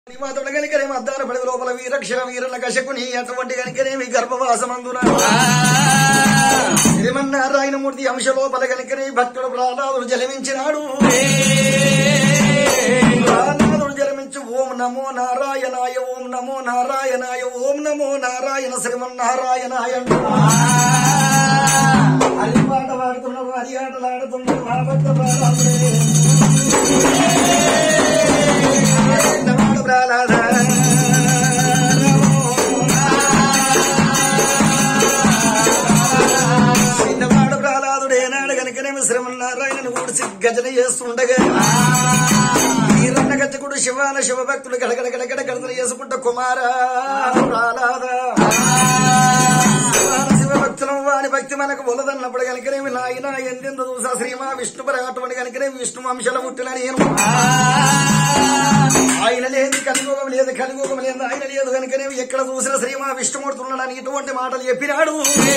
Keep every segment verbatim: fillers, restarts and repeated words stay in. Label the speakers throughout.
Speaker 1: మాతోడు కనుకనేమి అద్దాల పడి లోపల వీరక్షర వీరుల కశకుని అటువంటి కనుకనేమి గర్భవాసమందున శ్రీమన్నారాయణమూర్తి అంశ లోపల కనుకనే భక్తుడు ప్రహ్లాదుడు జలమించినాడు. ప్రహ్లాదుడు జలమించి ఓం నమో నారాయణాయ ఓం నమో నారాయణాయ ఓం నమో నారాయణ శ్రీమన్నారాయణాయ హరి పాట పాడుతున్నాడు, హరి ఆటలాడుతున్నాడు. మా భక్త ప్రహ్లాదుడే ప్రహ్లాద చిన్నవాడు ప్రహ్లాదుడేనాడు కనుకనేమి శ్రీమన్నారాయణను కూడిసి గజన చేస్తుండగా ఈరన్న గజకుడు శివాన శివభక్తుడు గడగడ గడగడ గడతలు చేసుకుంటా కుమారా ప్రహ్లాద శివభక్తులం వాని భక్తి మనకు బొలదన్నప్పుడు కనుకనేమి నాయన ఎందెంత చూసా శ్రీమా విష్ణు అటువంటి కనుకనేమి విష్ణు వంశల పుట్టిన నేను ఆయన లేదు కలిగోగం లేదు కలిగోగం లేదు ఆయన లేదు కనుకనేవి ఎక్కడ చూసిన శ్రీమా విష్ణుమూర్తున్నాడని ఇటువంటి మాటలు చెప్పినాడు.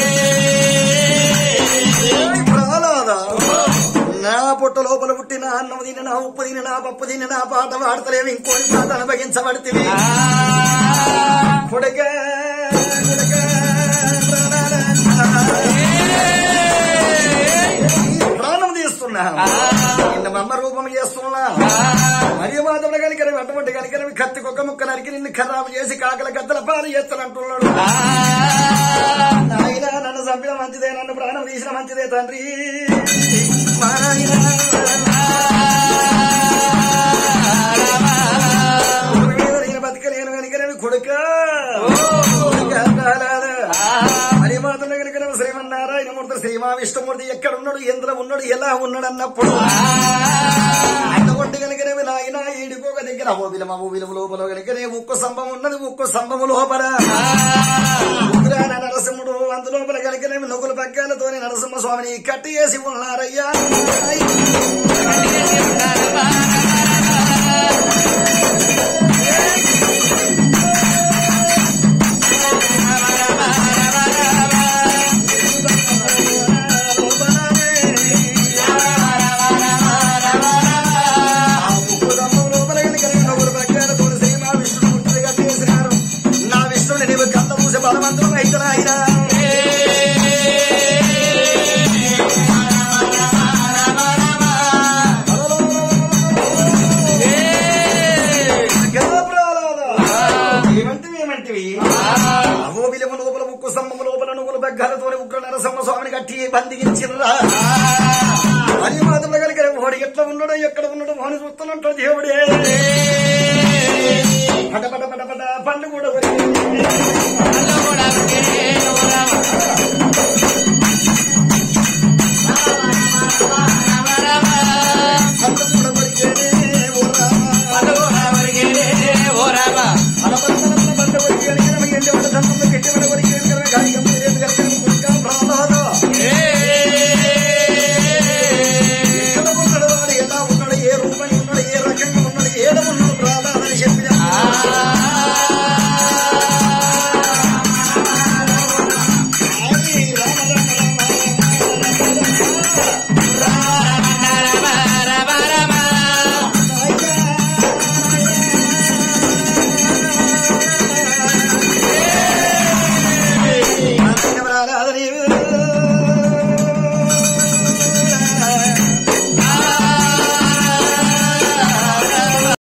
Speaker 1: నా పొట్ట లోపల పుట్టిన అన్నం తిని నా ఉప్పు తిని నా పప్పు తిని నా పాట పాడతలేవి ఇంకోటి పాట అనుభవించబడితే కొడుక ప్రాణం తీస్తున్నా నిన్న మమ్మ రూపం చేస్తున్నా మరియు మాధవుడు కనుకనేవి అటువంటి కనుకనేవి కత్తి కుక్క ముక్క నరికి నిన్ను ఖరాబు చేసి కాకల గద్దల పాలు చేస్తానంటున్నాడు. ఆయన నన్ను చంపిన మంచిదే, నన్ను ప్రాణం తీసిన మంచిదే తండ్రి. నేను బతకలేను కనుకనేవి కొడుక మరి మాత్రం కనుక శ్రీమన్నారాయణమూర్తి శ్రీమా విష్ణుమూర్తి ఎక్కడున్నాడు ఎందులో ఉన్నాడు ఎలా ఉన్నాడు అన్నప్పుడు అటువంటి కనుకనేవి నాయన ఈడిపోక దగ్గర అమోబిలం అమోబిలం లోపల కనుకనే ఉక్కు స్తంభం ఉన్నది, ఉక్కు స్తంభము లోపల ఉగ్రాన నరసింహుడు అందులోపల కనుకనేవి నొగుల పగ్గాలతోని నరసింహ స్వామిని కట్టి వేసి ఉన్నారయ్యా. బలవంతుడు అయితేనా అయినా ఏమంటివి ఏమంటివి అహోబిలము లోపల ముక్కు స్తంభము లోపల నువ్వుల బెగ్గలతో ఉగ్ర నరసింహ స్వామిని కట్టి బంధించినరా అని మాత్రం కలిగిన వాడు ఎట్లా ఉన్నాడో ఎక్కడ ఉన్నాడో వాడిని చూస్తున్నట్టు దేవుడే